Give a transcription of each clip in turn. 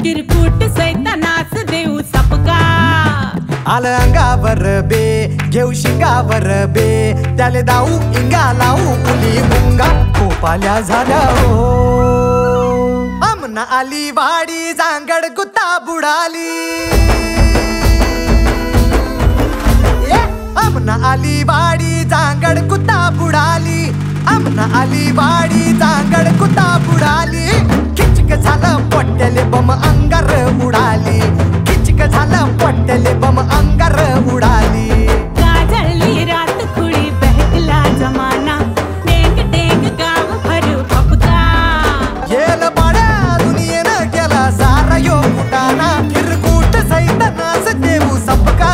किरकुट सैतानास देऊ सपका आलं अंगावर बे घेऊ शिंगावर बे त्याले दाऊ इंगा लावू मुली मुंगा खोपाल्या झाल्या हो आमना आली वाडी जांगड गुत्ता बुडाली आमना आली वाडी जांगड कुत्ता बुडाली आमना आली वाडी जांगड कुत्ता बुडाली किचक झालं पट्टले बम अंगार उडाली किचक झालं पट्टले बम अंगार उडाली गाजळली रात खुळी बहकला जमाना टेंग टेंग गाव भर पपका येल पाड्या दुनियेनं केला सारा यो कुटाना किरकुट सैतानास देऊ सपका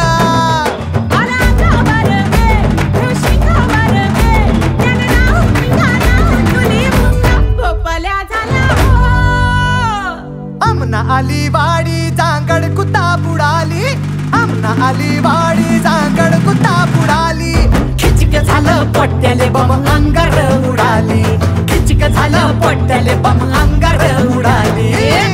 आमना आली वाडी जांगड कुत्ता बुडाली आमना आली वाडी जांगड कुत्ता बुडाली खिचक झालं पट्ट्याले बम अंगार उडाली खिचक झालं पट्ट्याले बम अंगार उडाली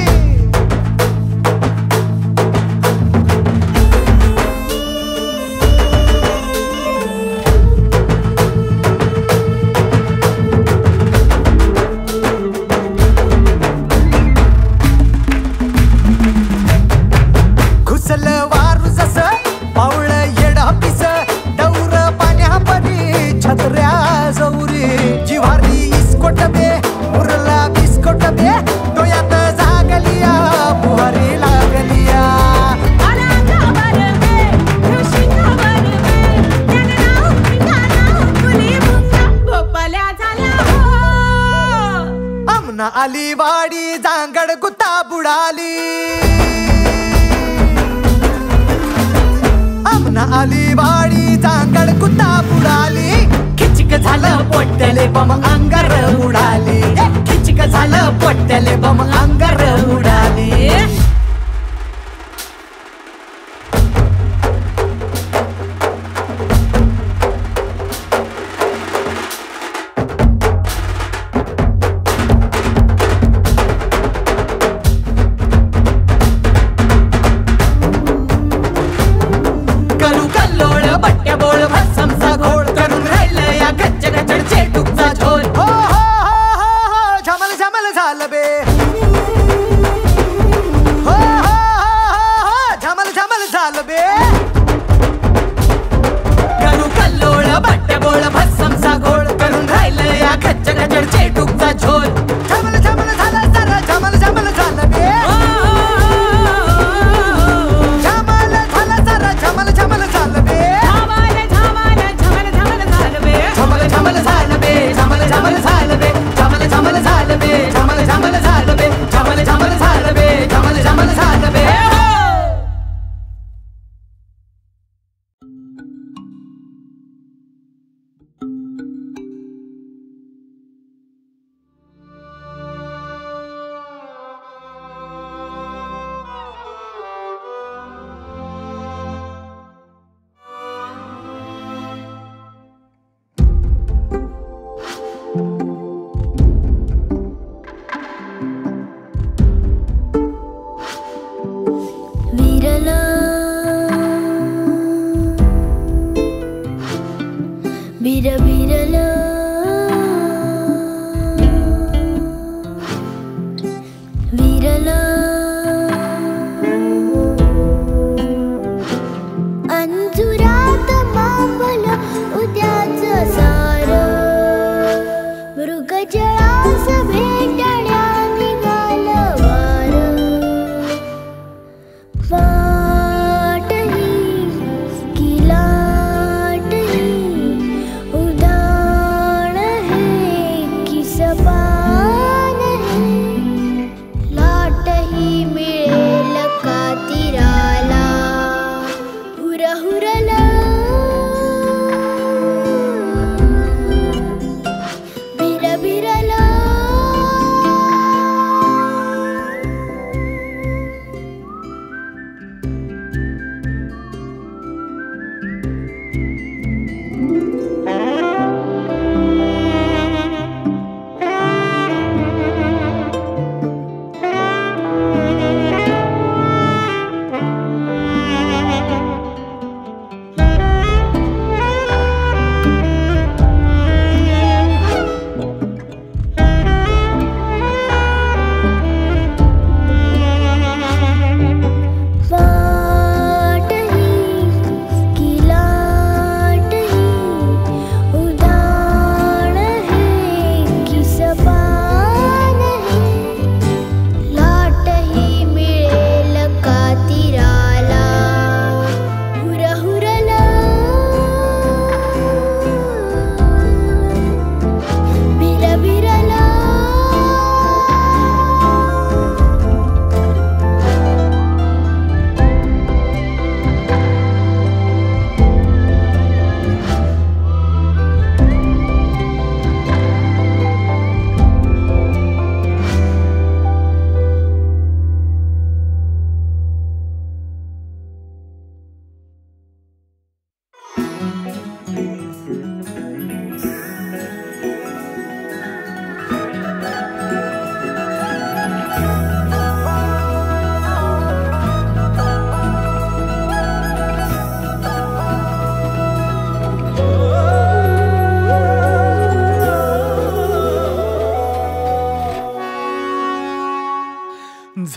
आली वाडी जांगड कुत्ता बुडाली आमना आली वाडी जांगड कुत्ता बुडाली खिचक झालं पट्टले बम अंगार उडाली खिचक झालं पट्टले बम अंगार उडाली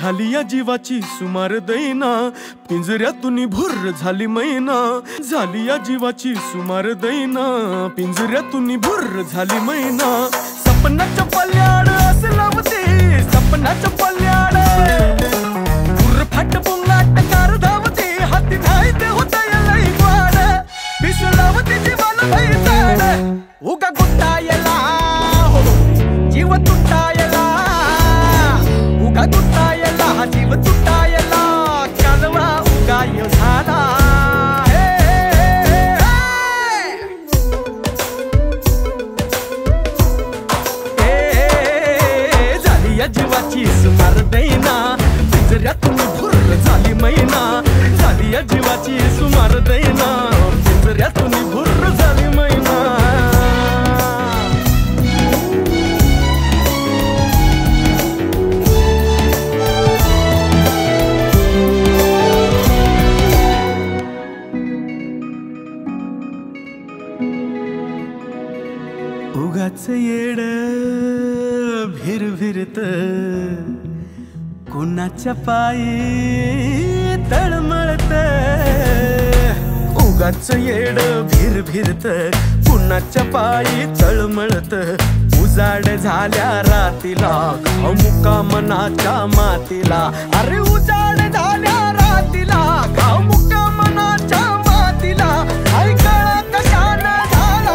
झाली या जीवाची सुमार दैना, पिंजऱ्यातून भुर्र झाली मैना. झाली या जीवाची सुमार दैना, पिंजऱ्यातून भुर्र झाली मैना. सपनाच्या पल्याड असं लावते, सपनाच्या पल्याड भुर्र फाट बुंगाट कार धावते. हाती नाही ते होता याला वाड, पिस लावते जीवाला भैसाड. उगा गुट्टायला हो जीव तुटायला, उगा गुट्टायला जीव तुटायला. कालवा उगाय झाला झाली या जीवाची सुमार दैना, पिंजऱ्यातून भुर्र झाली मैना. झाली या जीवाची सुमार दैना, पिंजऱ्यातून भुर्र झाली मैना. उगाच येड भिरभिरत कुणाच्या पायी तळमळत. उगाच येड भिरभिरत कुणाच्या पायी तळमळत. उजाड झाल्या रातीला मुका मनाच्या मातीला. अरे उजाड झाल्या रातीला मुका मनाच्या मातीला. ऐकळा कशानं झाला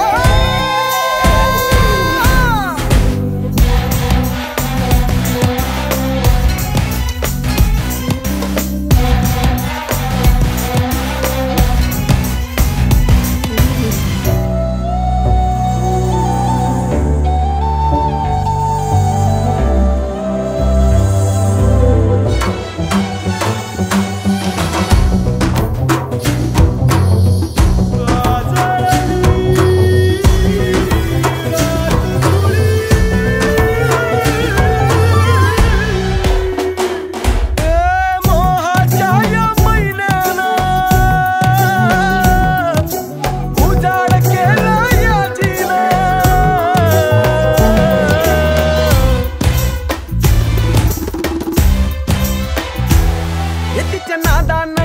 नादान